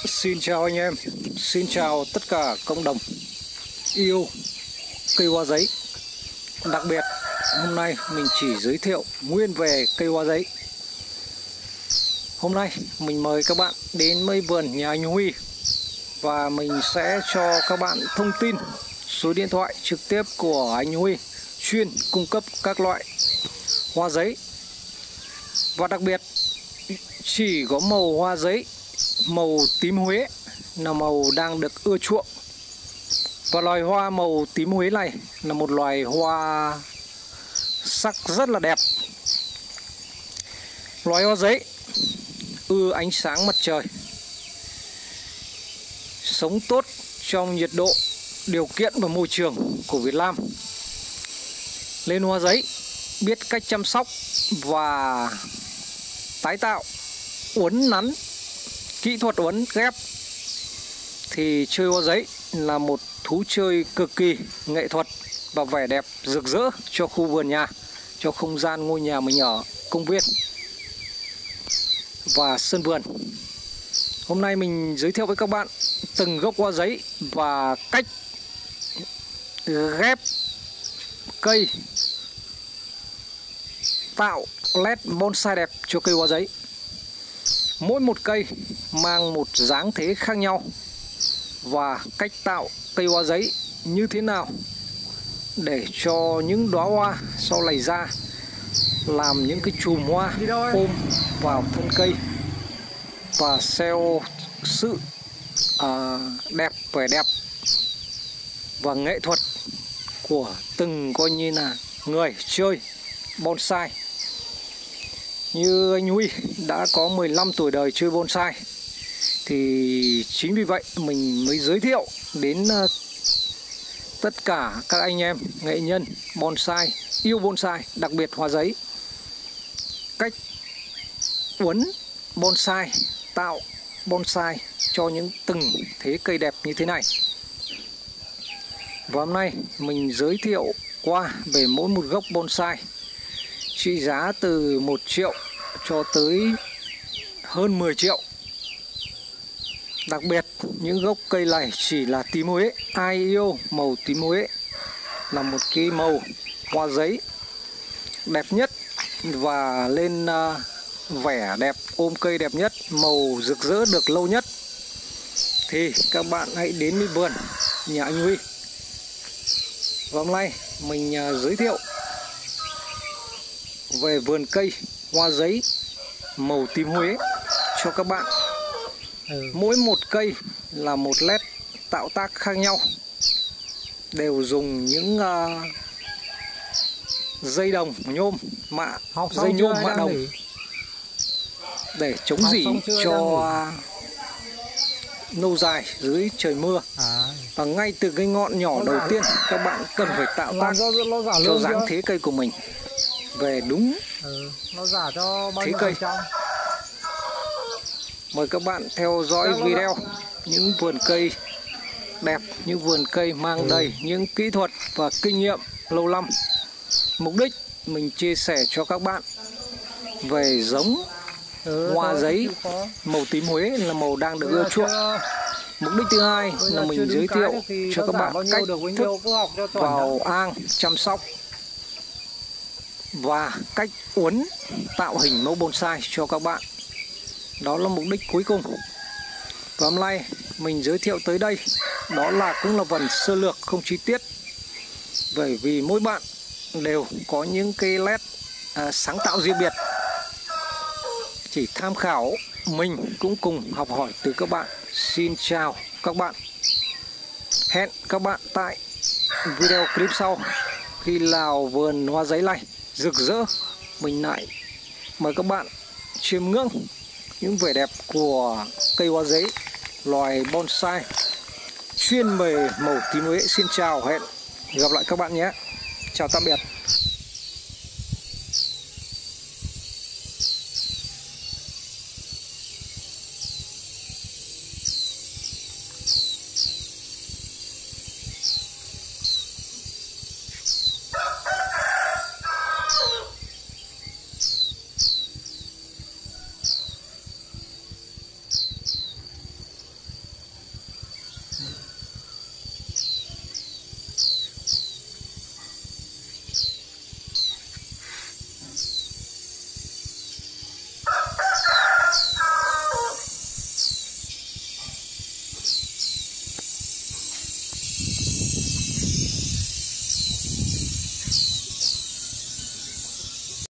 Xin chào anh em, xin chào tất cả cộng đồng yêu cây hoa giấy. Đặc biệt hôm nay mình chỉ giới thiệu nguyên về cây hoa giấy. Hôm nay mình mời các bạn đến với vườn nhà anh Huy và mình sẽ cho các bạn thông tin số điện thoại trực tiếp của anh Huy chuyên cung cấp các loại hoa giấy. Và đặc biệt chỉ có màu hoa giấy màu tím Huế là màu đang được ưa chuộng. Và loài hoa màu tím Huế này là một loài hoa sắc rất là đẹp. Loài hoa giấy ưa ánh sáng mặt trời, sống tốt trong nhiệt độ, điều kiện và môi trường của Việt Nam. Lên hoa giấy biết cách chăm sóc và tái tạo, uốn nắn, kỹ thuật uốn ghép thì chơi hoa giấy là một thú chơi cực kỳ nghệ thuật và vẻ đẹp rực rỡ cho khu vườn nhà, cho không gian ngôi nhà mình ở, công viên và sân vườn. Hôm nay mình giới thiệu với các bạn từng gốc hoa giấy và cách ghép cây tạo led bonsai đẹp cho cây hoa giấy. Mỗi một cây mang một dáng thế khác nhau và cách tạo cây hoa giấy như thế nào để cho những đóa hoa sau này ra làm những cái chùm hoa ôm vào thân cây và gieo sự đẹp, vẻ đẹp và nghệ thuật của từng coi như là người chơi bonsai. Như anh Huy đã có 15 tuổi đời chơi bonsai thì chính vì vậy mình mới giới thiệu đến tất cả các anh em nghệ nhân bonsai, yêu bonsai, đặc biệt hoa giấy, cách uốn bonsai, tạo bonsai cho những từng thế cây đẹp như thế này. Và hôm nay mình giới thiệu qua về mỗi một gốc bonsai trị giá từ 1 triệu cho tới hơn 10 triệu. Đặc biệt những gốc cây này chỉ là tím Huế. Ai yêu màu tím Huế là một cái màu hoa giấy đẹp nhất và lên vẻ đẹp, ôm cây đẹp nhất, màu rực rỡ được lâu nhất thì các bạn hãy đến với vườn nhà anh Huy. Và hôm nay mình giới thiệu về vườn cây hoa giấy màu tím Huế cho các bạn. Mỗi một cây là một led tạo tác khác nhau, đều dùng những dây đồng nhôm mạ, dây nhôm mạ đồng để chống rỉ cho lâu dài dưới trời mưa. Và ngay từ cái ngọn nhỏ đầu tiên các bạn cần phải tạo tác cho dáng thế cây của mình về đúng thế cây. Mời các bạn theo dõi video những vườn cây đẹp, những vườn cây mang đầy những kỹ thuật và kinh nghiệm lâu năm. Mục đích mình chia sẻ cho các bạn về giống hoa giấy màu tím Huế là màu đang được ưa chuộng. Mục đích thứ hai là mình giới thiệu cho các bạn cách thức vào hang chăm sóc và cách uốn tạo hình mẫu bonsai cho các bạn. Đó là mục đích cuối cùng. Và hôm nay mình giới thiệu tới đây, đó là cũng là phần sơ lược không chi tiết, bởi vì mỗi bạn đều có những cái led sáng tạo riêng biệt. Chỉ tham khảo, mình cũng cùng học hỏi từ các bạn. Xin chào các bạn. Hẹn các bạn tại video clip sau. Khi nào vườn hoa giấy này rực rỡ, mình lại mời các bạn chiêm ngưỡng những vẻ đẹp của cây hoa giấy loài bonsai chuyên về màu tím Huế. Xin chào, hẹn gặp lại các bạn nhé. Chào tạm biệt.